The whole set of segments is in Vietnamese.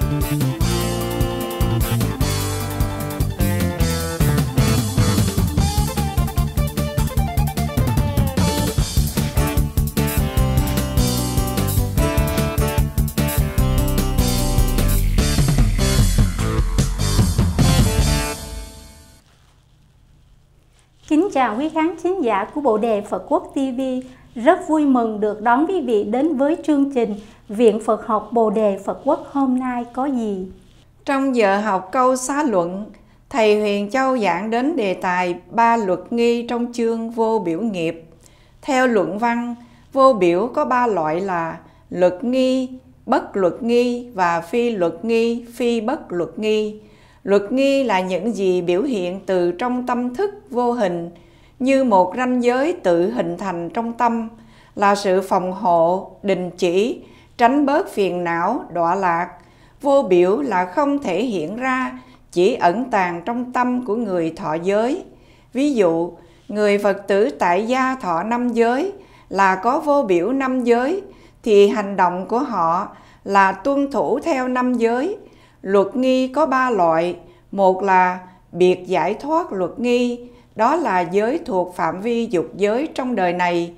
Kính chào quý khán thính giả của Bồ Đề Phật Quốc TV. Rất vui mừng được đón quý vị đến với chương trình Viện Phật học Bồ Đề Phật Quốc hôm nay có gì. Trong giờ học câu xá luận, Thầy Huyền Châu giảng đến đề tài 3 luật nghi trong chương vô biểu nghiệp. Theo luận văn, vô biểu có 3 loại là luật nghi, bất luật nghi và phi luật nghi, phi bất luật nghi. Luật nghi là những gì biểu hiện từ trong tâm thức vô hình, như một ranh giới tự hình thành trong tâm, là sự phòng hộ, đình chỉ, tránh bớt phiền não, đọa lạc. Vô biểu là không thể hiện ra, chỉ ẩn tàng trong tâm của người thọ giới. Ví dụ, người Phật tử tại gia thọ 5 giới là có vô biểu 5 giới, thì hành động của họ là tuân thủ theo 5 giới. Luật nghi có 3 loại. Một là biệt giải thoát luật nghi, đó là giới thuộc phạm vi dục giới trong đời này.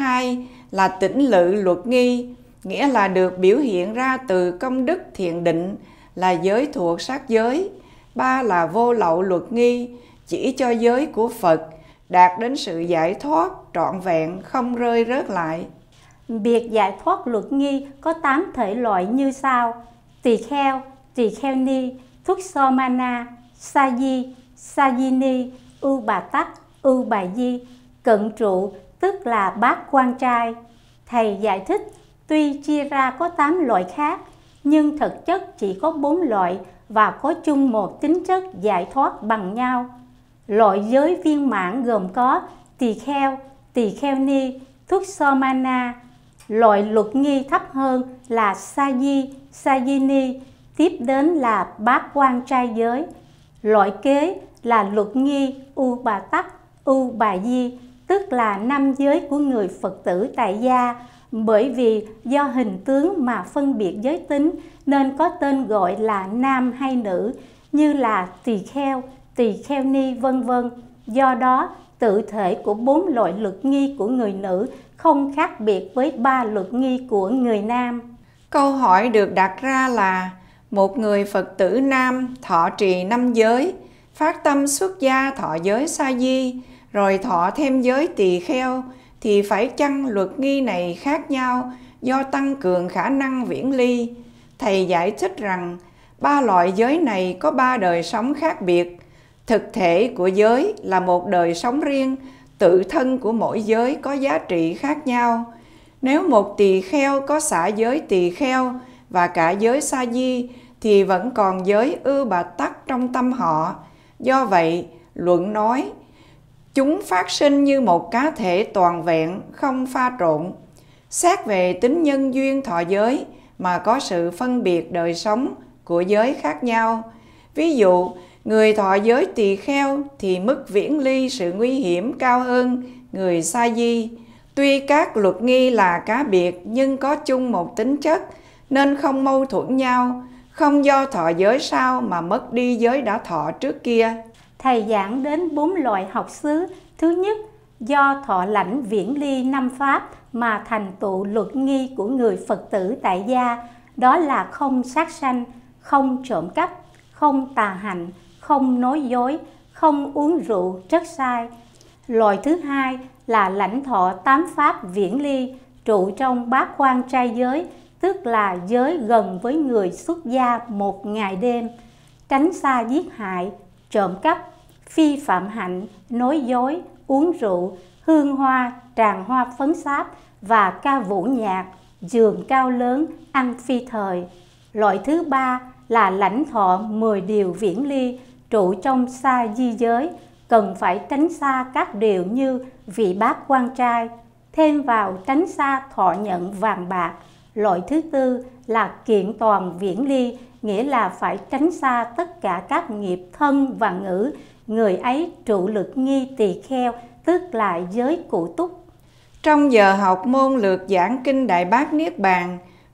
2 là tĩnh lự luật nghi, nghĩa là được biểu hiện ra từ công đức thiền định, là giới thuộc sát giới. 3 là vô lậu luật nghi, chỉ cho giới của Phật, đạt đến sự giải thoát trọn vẹn, không rơi rớt lại. Biệt giải thoát luật nghi có 8 thể loại như sau: tỳ kheo ni, thuốc so mana, sa di, sa di ni, ưu bà tắc, ưu bà di, cận trụ, tức là bát quan trai. Thầy giải thích, tuy chia ra có 8 loại khác, nhưng thực chất chỉ có 4 loại và có chung một tính chất giải thoát bằng nhau. Loại giới viên mãn gồm có tỳ kheo ni, thuốc so mana. Loại luật nghi thấp hơn là sa di, sa di ni, tiếp đến là bát quan trai giới. Loại kế là luật nghi u bà tắc, u bà di, tức là 5 giới của người Phật tử tại gia. Bởi vì do hình tướng mà phân biệt giới tính nên có tên gọi là nam hay nữ, như là tỳ kheo ni vân vân. Do đó, tự thể của 4 loại luật nghi của người nữ không khác biệt với 3 luật nghi của người nam. Câu hỏi được đặt ra là một người Phật tử nam thọ trì 5 giới, phát tâm xuất gia thọ giới sa di, rồi thọ thêm giới tỳ kheo, thì phải chăng luật nghi này khác nhau do tăng cường khả năng viễn ly? Thầy giải thích rằng 3 loại giới này có 3 đời sống khác biệt. Thực thể của giới là một đời sống riêng, tự thân của mỗi giới có giá trị khác nhau. Nếu một tỳ kheo có xả giới tỳ kheo và cả giới sa di, thì vẫn còn giới ưu bà tắc trong tâm họ. Do vậy, luận nói, chúng phát sinh như một cá thể toàn vẹn, không pha trộn. Xét về tính nhân duyên thọ giới mà có sự phân biệt đời sống của giới khác nhau. Ví dụ, người thọ giới tỳ kheo thì mức viễn ly sự nguy hiểm cao hơn người sa di. Tuy các luật nghi là cá biệt nhưng có chung một tính chất nên không mâu thuẫn nhau, không do thọ giới sau mà mất đi giới đã thọ trước kia. Thầy giảng đến 4 loại học xứ. Thứ nhất, do thọ lãnh viễn ly 5 pháp mà thành tựu luật nghi của người Phật tử tại gia, đó là không sát sanh, không trộm cắp, không tà hạnh, không nói dối, không uống rượu rất sai. Loại thứ hai là lãnh thọ 8 pháp viễn ly, trụ trong bát quan trai giới, tức là giới gần với người xuất gia 1 ngày đêm, tránh xa giết hại, trộm cắp, phi phạm hạnh, nói dối, uống rượu, hương hoa, tràng hoa phấn sáp và ca vũ nhạc, giường cao lớn, ăn phi thời. Loại thứ ba là lãnh thọ 10 điều viễn ly, trụ trong sa di giới, cần phải tránh xa các điều như vị bát quan trai, thêm vào tránh xa thọ nhận vàng bạc. Loại thứ tư là kiện toàn viễn ly, nghĩa là phải tránh xa tất cả các nghiệp thân và ngữ. Người ấy trụ lực nghi tỳ kheo, tức là giới cụ túc. Trong giờ học môn lược giảng kinh Đại Bát Niết Bàn,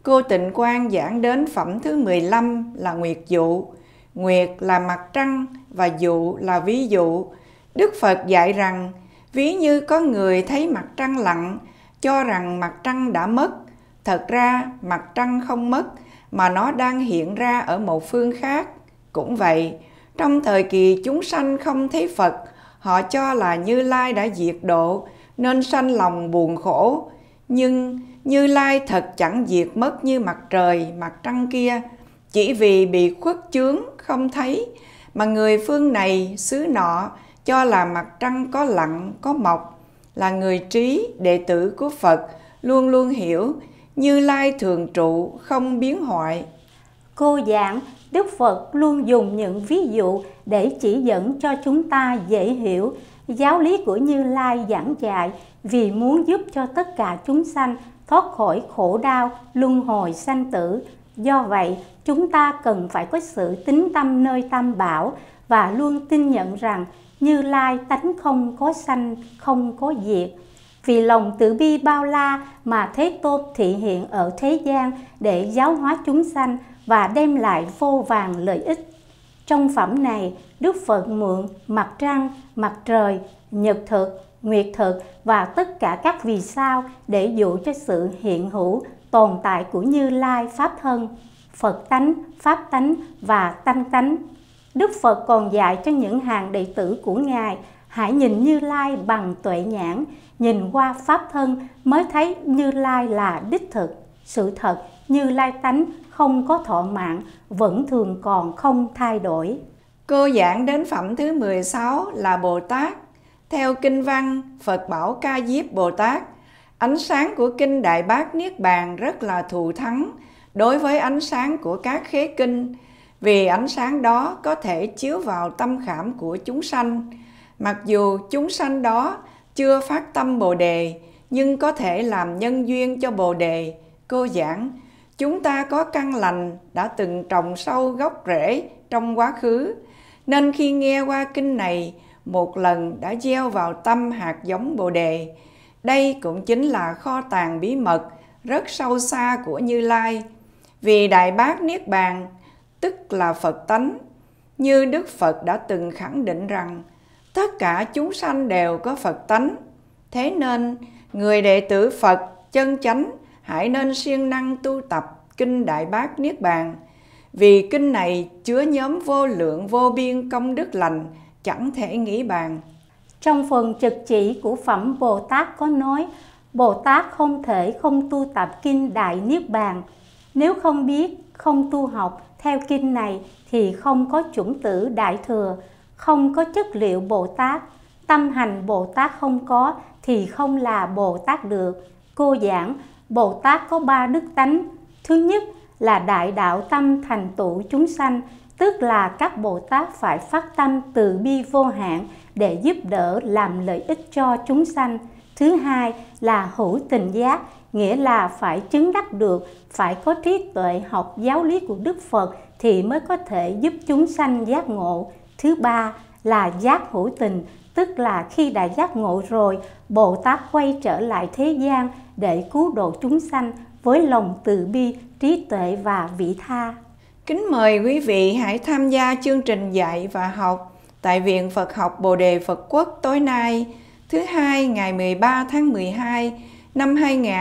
Cô Tịnh Quang giảng đến phẩm thứ 15 là nguyệt dụ. Nguyệt là mặt trăng và dụ là ví dụ. Đức Phật dạy rằng, ví như có người thấy mặt trăng lặn, cho rằng mặt trăng đã mất. Thật ra mặt trăng không mất, mà nó đang hiện ra ở một phương khác. Cũng vậy, trong thời kỳ chúng sanh không thấy Phật, họ cho là Như Lai đã diệt độ, nên sanh lòng buồn khổ. Nhưng Như Lai thật chẳng diệt mất như mặt trời, mặt trăng kia, chỉ vì bị khuất chướng không thấy, mà người phương này, xứ nọ cho là mặt trăng có lặn, có mọc. Là người trí, đệ tử của Phật, luôn luôn hiểu Như Lai thường trụ, không biến hoại. Cô giảng, Đức Phật luôn dùng những ví dụ để chỉ dẫn cho chúng ta dễ hiểu giáo lý của Như Lai giảng dạy, vì muốn giúp cho tất cả chúng sanh thoát khỏi khổ đau, luân hồi sanh tử. Do vậy, chúng ta cần phải có sự tín tâm nơi Tam Bảo và luôn tin nhận rằng Như Lai tánh không có sanh, không có diệt. Vì lòng từ bi bao la mà Thế Tôn thị hiện ở thế gian để giáo hóa chúng sanh và đem lại vô vàn lợi ích. Trong phẩm này, Đức Phật mượn mặt trăng, mặt trời, nhật thực, nguyệt thực và tất cả các vì sao để dụ cho sự hiện hữu tồn tại của Như Lai Pháp Thân, Phật tánh, Pháp tánh và Tăng tánh. Đức Phật còn dạy cho những hàng đệ tử của Ngài hãy nhìn Như Lai bằng tuệ nhãn, nhìn qua Pháp Thân mới thấy Như Lai là đích thực. Sự thật, Như Lai tánh không có thọ mạng, vẫn thường còn không thay đổi. Cô giảng đến phẩm thứ 16 là Bồ Tát. Theo kinh văn, Phật bảo Ca Diếp Bồ Tát, ánh sáng của kinh Đại Bát Niết Bàn rất là thù thắng đối với ánh sáng của các khế kinh, vì ánh sáng đó có thể chiếu vào tâm khảm của chúng sanh. Mặc dù chúng sanh đó chưa phát tâm Bồ Đề, nhưng có thể làm nhân duyên cho Bồ Đề. Cô giảng, chúng ta có căn lành đã từng trồng sâu gốc rễ trong quá khứ, nên khi nghe qua kinh này, một lần đã gieo vào tâm hạt giống Bồ Đề. Đây cũng chính là kho tàng bí mật rất sâu xa của Như Lai. Vì Đại Bát Niết Bàn, tức là Phật tánh, như Đức Phật đã từng khẳng định rằng tất cả chúng sanh đều có Phật tánh. Thế nên, người đệ tử Phật chân chánh hãy nên siêng năng tu tập kinh Đại Bát Niết Bàn, vì kinh này chứa nhóm vô lượng vô biên công đức lành chẳng thể nghĩ bàn. Trong phần trực chỉ của phẩm Bồ Tát có nói, Bồ Tát không thể không tu tập kinh Đại Niết Bàn. Nếu không biết, không tu học theo kinh này thì không có chủng tử Đại Thừa, không có chất liệu Bồ Tát. Tâm hành Bồ Tát không có thì không là Bồ Tát được. Cô giảng, Bồ Tát có 3 đức tánh. Thứ nhất là đại đạo tâm thành tựu chúng sanh, tức là các Bồ Tát phải phát tâm từ bi vô hạn để giúp đỡ làm lợi ích cho chúng sanh. Thứ hai là hữu tình giác, nghĩa là phải chứng đắc được, phải có trí tuệ học giáo lý của Đức Phật thì mới có thể giúp chúng sanh giác ngộ. Thứ ba là giác hữu tình, tức là khi đã giác ngộ rồi, Bồ Tát quay trở lại thế gian để cứu độ chúng sanh với lòng từ bi, trí tuệ và vị tha. Kính mời quý vị hãy tham gia chương trình dạy và học tại Viện Phật học Bồ Đề Phật Quốc tối nay, thứ Hai ngày 13 tháng 12 năm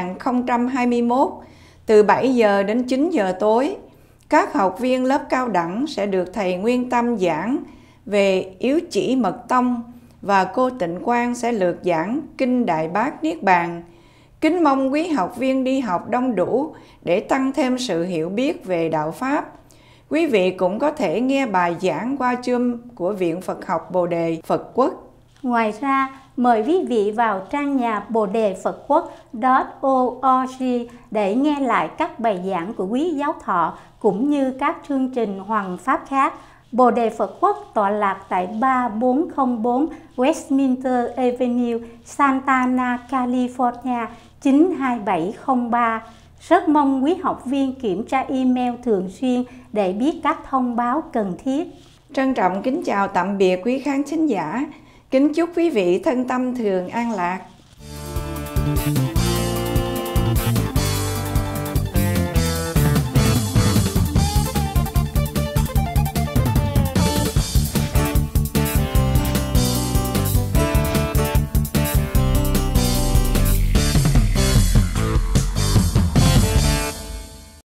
2021, từ 7 giờ đến 9 giờ tối. Các học viên lớp cao đẳng sẽ được Thầy Nguyên Tâm giảng về yếu chỉ mật tông và cô Tịnh Quang sẽ lược giảng kinh Đại Bát Niết Bàn. Kính mong quý học viên đi học đông đủ để tăng thêm sự hiểu biết về đạo Pháp. Quý vị cũng có thể nghe bài giảng qua Zoom của Viện Phật học Bồ Đề Phật Quốc. Ngoài ra, mời quý vị vào trang nhà Bồ Đề Phật Quốc.org để nghe lại các bài giảng của quý giáo thọ cũng như các chương trình hoằng pháp khác. Bồ Đề Phật Quốc tọa lạc tại 3404 Westminster Avenue, Santa Ana, California 92703. Rất mong quý học viên kiểm tra email thường xuyên để biết các thông báo cần thiết. Trân trọng kính chào tạm biệt quý khán thính giả. Kính chúc quý vị thân tâm thường an lạc.